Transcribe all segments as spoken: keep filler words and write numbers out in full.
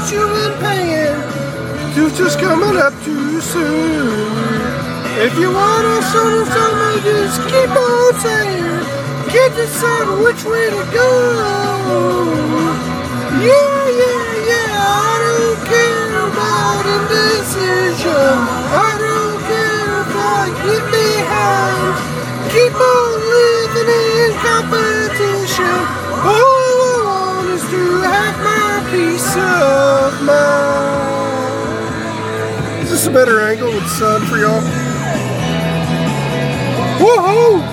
dues you've been paying. Future's coming up too soon. If you want to sort of tell me, just keep on saying. Can't decide which way to go. Yeah, yeah, yeah, I don't care about indecision. I don't care if I get behind. Keep on living in competition. All I want is to have my peace of mind. Is this a better angle with sun for y'all? Whoa!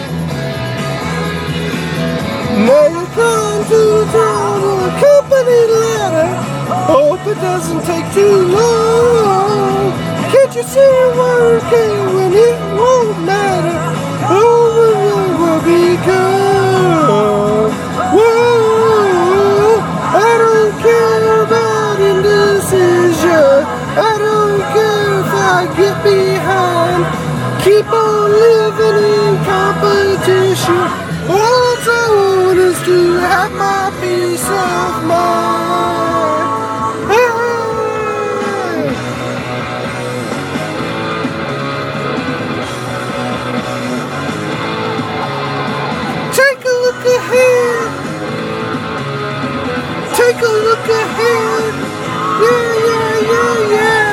Now you climb to the top of a company ladder. Hope it doesn't take too long. Can't you see it working when it won't matter? Oh, it will be good. Whoa, I don't care about indecision. I don't care if I get behind. Keep on living in competition. All I want is to have my peace of mind. Hey. Take a look ahead. Take a look ahead. Yeah, yeah, yeah, yeah.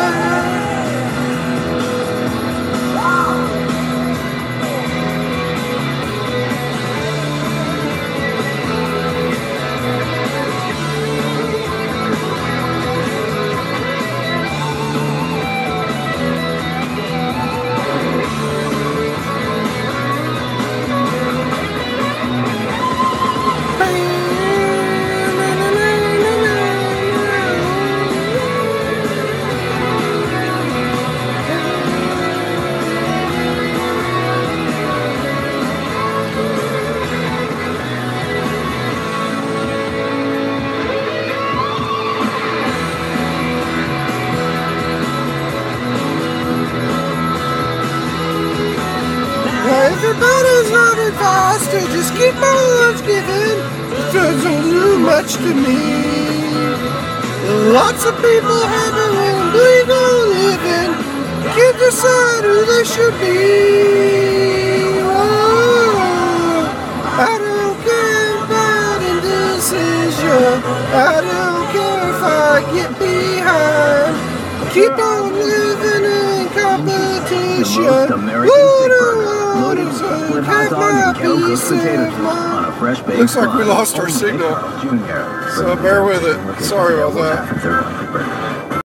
Everybody's not advised to just keep my life giving. It doesn't do much to me. Lots of people having legal living. Can't decide who they should be. Oh, I don't care about indecision. I don't care if I get behind. Keep on living in competition. Looks like we lost our signal, so bear with it. Sorry about that.